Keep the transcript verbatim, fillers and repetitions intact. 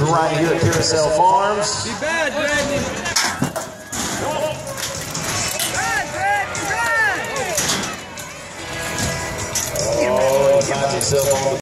right here at Carousel Farms. Be bad, Brandon. Oh, you got yourself on.